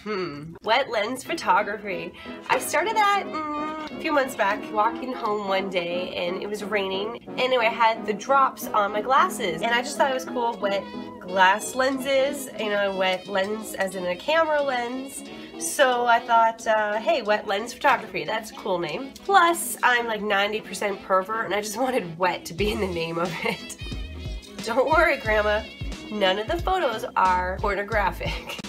Wet lens photography. I started that a few months back, walking home one day and it was raining. Anyway, I had the drops on my glasses and I just thought it was cool. Wet glass lenses, you know, wet lens as in a camera lens. So I thought, hey, wet lens photography, that's a cool name. Plus, I'm like 90% pervert and I just wanted wet to be in the name of it. Don't worry, Grandma. None of the photos are pornographic.